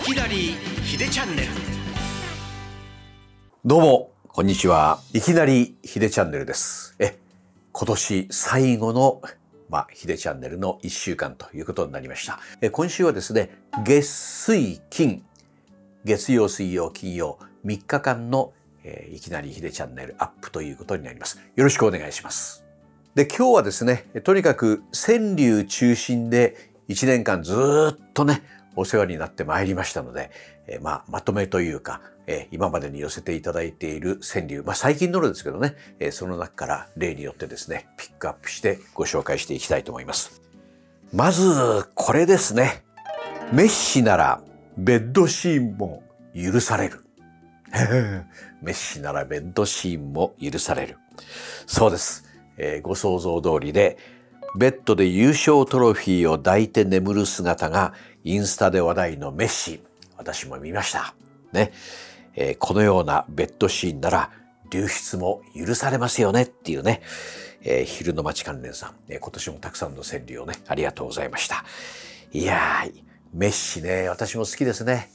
きなりひでチャンネル。 どうもこんにちは。いきなりひでチャンネルです。今年最後のひでチャンネルの1週間ということになりました。今週はですね、月水金、月曜水曜金曜3日間の、いきなりひでチャンネルアップということになります。よろしくお願いします。で、今日はですね、とにかく川柳中心で1年間ずっとねお世話になってまいりましたので、まとめというか、今までに寄せていただいている川柳、最近のですけどね、その中から例によってですねピックアップしてご紹介していきたいと思います。まずこれですね。メッシならベッドシーンも許される。メッシならベッドシーンも許される。そうです、ご想像通りで、ベッドで優勝トロフィーを抱いて眠る姿がインスタで話題のメッシ。私も見ましたね。このようなベッドシーンなら流出も許されますよねっていうね、昼の街関連さん、今年もたくさんの川柳をねありがとうございました。いやー、メッシね、私も好きですね。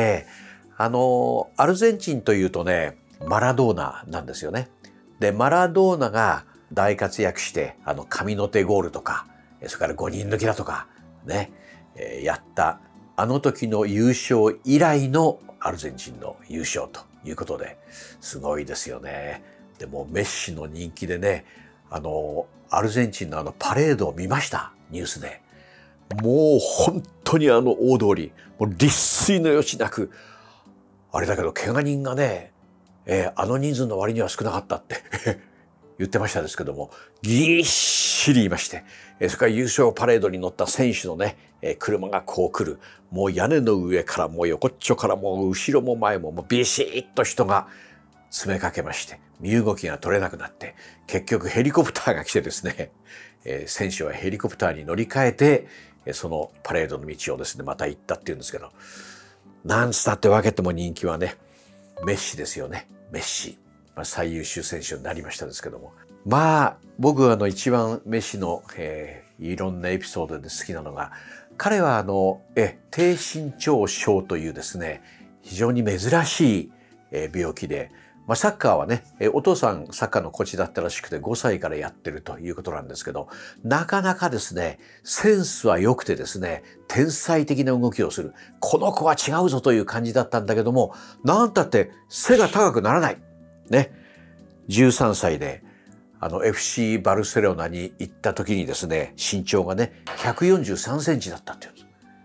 アルゼンチンというとね、マラドーナなんですよね。で、マラドーナが大活躍して、神の手ゴールとか、それから5人抜きだとかね、やったあの時の優勝以来のアルゼンチンの優勝ということで、すごいですよね。でもメッシの人気でね、アルゼンチンのパレードを見ました、ニュースで。もう本当に大通り、もう立錐の余地なく、あれだけど怪我人がね、人数の割には少なかったって言ってましたですけども、ぎっしりいまして、それから優勝パレードに乗った選手のね、車がこう来る。もう屋根の上からもう横っちょからもう後ろも前ももうビシッと人が詰めかけまして、身動きが取れなくなって、結局ヘリコプターが来てですね、選手はヘリコプターに乗り換えて、そのパレードの道をですね、また行ったっていうんですけど、なんつったって分けても人気はね、メッシですよね。メッシ。最優秀選手になりましたですけども。僕は一番メッシの、いろんなエピソードで好きなのが、彼は低身長症というですね、非常に珍しい、病気で、サッカーはね、お父さんサッカーのコーチだったらしくて5歳からやってるということなんですけど、なかなかですね、センスは良くてですね、天才的な動きをする。この子は違うぞという感じだったんだけども、なんたって背が高くならない。ね。13歳で、FC バルセロナに行った時にですね、身長がね、143センチだったっていうんです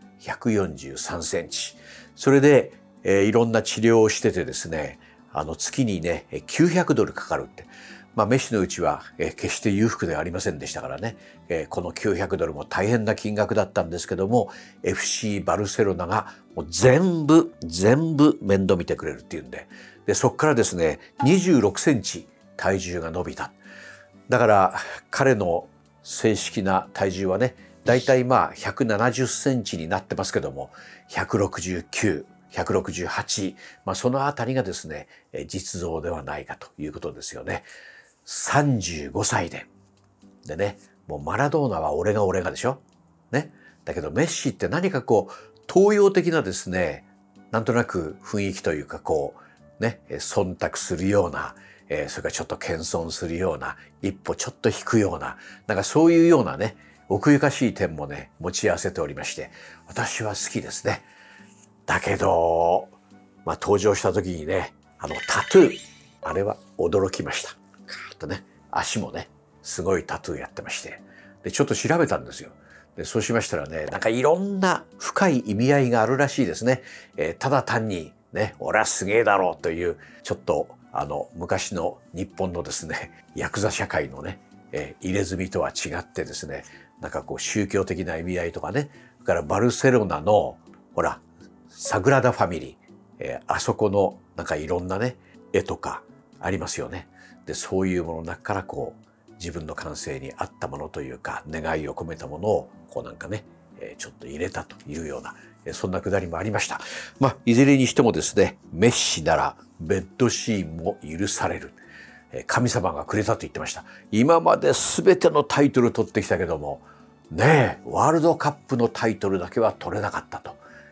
。143センチ。それで、いろんな治療をしててですね、月にね、900ドルかかるって。メッシのうちは、決して裕福ではありませんでしたからね、この900ドルも大変な金額だったんですけども、FC バルセロナがもう全部面倒見てくれるっていうんで、そこからですね、26センチ体重が伸びた。だから彼の正式な体重はね、だいたい170センチになってますけども、169、168、そのあたりがですね、実像ではないかということですよね。35歳で。でね、もうマラドーナは俺がでしょね。だけどメッシって何かこう、東洋的なですね、なんとなく雰囲気というかこう、ね、忖度するような、それからちょっと謙遜するような、一歩ちょっと引くような、なんかそういうようなね、奥ゆかしい点もね、持ち合わせておりまして、私は好きですね。だけど、登場した時にね、タトゥー、あれは驚きました。カーッとね、足もね、すごいタトゥーやってまして。で、ちょっと調べたんですよ。で、そうしましたらね、なんかいろんな深い意味合いがあるらしいですね。ただ単にね、俺はすげえだろうという、ちょっと昔の日本のですね、ヤクザ社会のね、入れ墨とは違ってですね、なんかこう宗教的な意味合いとかね、それからバルセロナの、ほら、サグラダ・ファミリー、あそこのなんかいろんなね、絵とかありますよね。で、そういうものの中からこう、自分の感性に合ったものというか、願いを込めたものを、こうなんかね、ちょっと入れたというような、そんなくだりもありました。いずれにしてもですね、メッシならベッドシーンも許される。神様がくれたと言ってました。今まで全てのタイトル取ってきたけども、ねえ、ワールドカップのタイトルだけは取れなかったと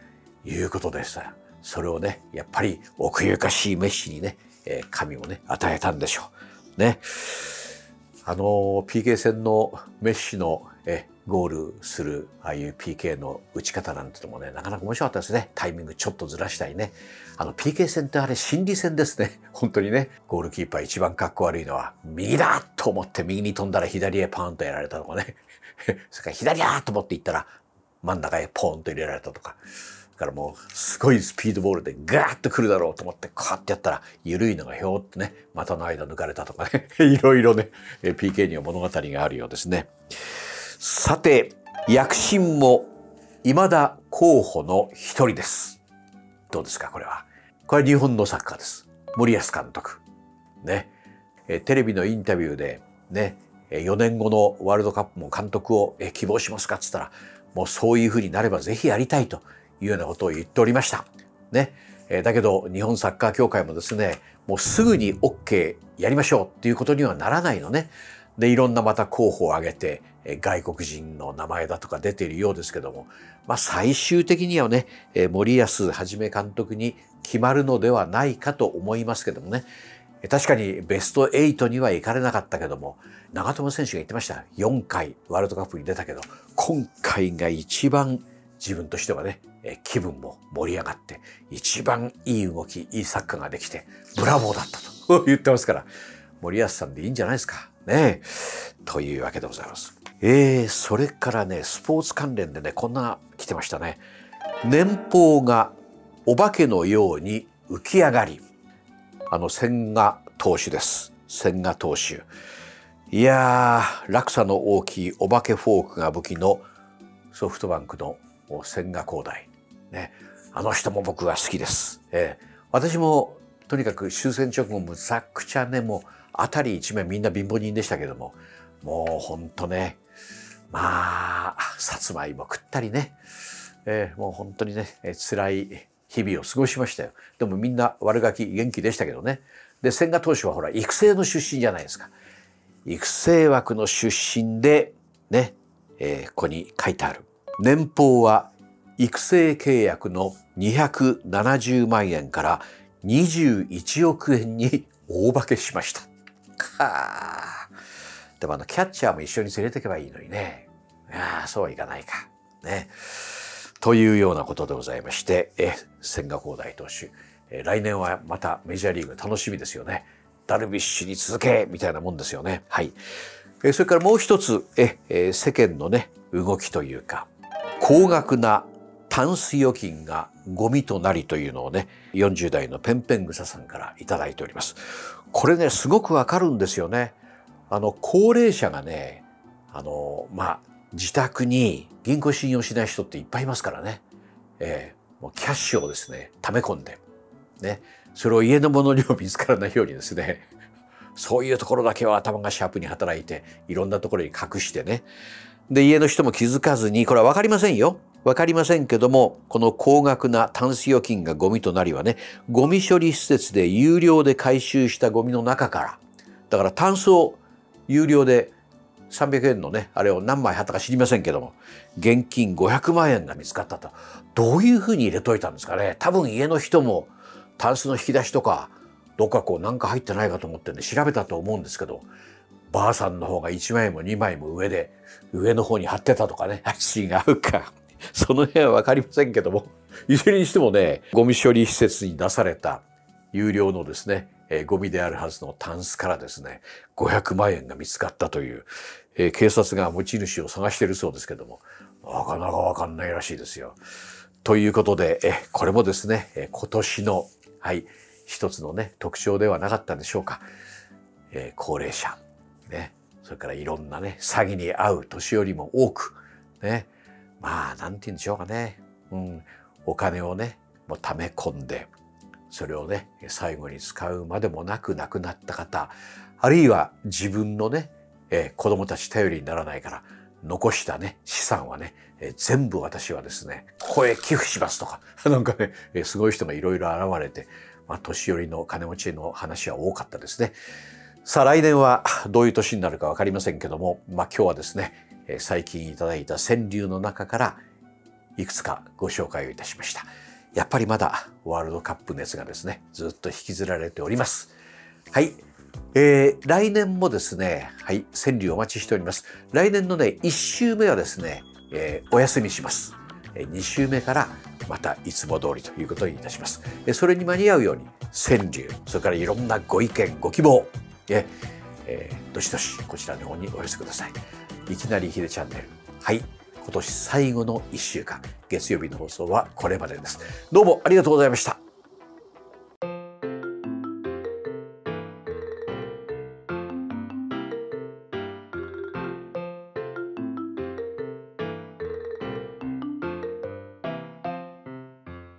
いうことです。それをね、やっぱり奥ゆかしいメッシにね、神もね、与えたんでしょう。ね。PK 戦のメッシのゴールするああいう PK の打ち方なんてのもね、なかなか面白かったですね。タイミングちょっとずらしたりね。PK 戦ってあれ心理戦ですね。本当にね。ゴールキーパー一番かっこ悪いのは、右だと思って右に飛んだら左へパーンとやられたとかね。それから左だと思って行ったら真ん中へポーンと入れられたとか。だからもうすごいスピードボールでガーッと来るだろうと思ってこうやってやったら緩いのがひょーってね、股の間抜かれたとかね。いろいろね、PK には物語があるようですね。さて、躍進も未だ候補の一人です。どうですかこれは。これは日本のサッカーです。森保監督。ね。テレビのインタビューでね、4年後のワールドカップも監督を希望しますかって言ったら、もうそういうふうになればぜひやりたいというようなことを言っておりました。ね。だけど日本サッカー協会もですね、もうすぐに OK やりましょうっていうことにはならないのね。で、いろんなまた候補を挙げて、外国人の名前だとか出ているようですけども、まあ最終的にはね、森保一監督に決まるのではないかと思いますけどもね。確かにベスト8には行かれなかったけども、長友選手が言ってました。4回ワールドカップに出たけど、今回が一番自分としてはね、気分も盛り上がって、一番いい動き、いいサッカーができて、ブラボーだったと言ってますから、森保さんでいいんじゃないですか。ね。というわけでございます。それからね、スポーツ関連でね、こんな来てましたね。年俸がお化けのように浮き上がり、千賀投手です。千賀投手。いやー、落差の大きいお化けフォークが武器のソフトバンクの千賀滉大。ね。あの人も僕は好きです。私もとにかく終戦直後むちゃくちゃね、もう辺り一面みんな貧乏人でしたけども、もうほんとね、まあ、さつまいも食ったりね、もう本当にね、辛い日々を過ごしましたよ。でもみんな悪ガキ元気でしたけどね。で、千賀投手はほら、育成の出身じゃないですか。育成枠の出身で、ね、ここに書いてある。年俸は育成契約の270万円から21億円に大化けしました。でもキャッチャーも一緒に連れてけばいいのにね。そうはいかないか。ね。というようなことでございまして、千賀滉大投手、来年はまたメジャーリーグ楽しみですよね。ダルビッシュに続けみたいなもんですよね。はい。それからもう一つ、世間のね、動きというか、高額なタンス預金がゴミとなりというのをね、40代のペンペングサさんからいただいております。これね、すごくわかるんですよね。高齢者がね、自宅に銀行信用しない人っていっぱいいますからね。もうキャッシュをですね、溜め込んで、ね、それを家のものにも見つからないようにですね、そういうところだけは頭がシャープに働いて、いろんなところに隠してね。で、家の人も気づかずに、これはわかりませんよ。わかりませんけども、この高額なタンス預金がゴミとなりはね、ゴミ処理施設で有料で回収したゴミの中から、だからタンスを有料で300円のね、あれを何枚貼ったか知りませんけども、現金500万円が見つかったと。どういうふうに入れといたんですかね。多分家の人もタンスの引き出しとか、どっかこうなんか入ってないかと思ってね、調べたと思うんですけど、ばあさんの方が1枚も2枚も上で、上の方に貼ってたとかね、違うか。その辺はわかりませんけども、いずれにしてもね、ゴミ処理施設に出された有料のですね、ゴミであるはずのタンスからですね、500万円が見つかったという、警察が持ち主を探しているそうですけども、なかなかわかんないらしいですよ。ということで、これもですね、今年の、はい、一つのね、特徴ではなかったでしょうか。高齢者、ね、それからいろんなね、詐欺に遭う年寄りも多く、ね、なんて言うんでしょうかね、お金をね、もう溜め込んで、それをね、最後に使うまでもなく亡くなった方、あるいは自分のね、子供たち頼りにならないから、残したね、資産はね、全部私はですね、ここへ寄付しますとか、なんかね、すごい人がいろいろ現れて、年寄りの金持ちの話は多かったですね。さあ来年はどういう年になるかわかりませんけども、今日はですね、最近いただいた川柳の中からいくつかご紹介をいたしました。 やっぱりまだワールドカップ熱がですね、ずっと引きずられております。はい。来年もですね、はい、川柳お待ちしております。来年のね、1週目はですね、お休みします。2週目からまたいつも通りということにいたします。それに間に合うように、川柳、それからいろんなご意見、ご希望、どしどしこちらの方にお寄せください。いきなりヒデチャンネル。はい。今年最後の1週間、月曜日の放送はこれまでです。どうもありがとうございました。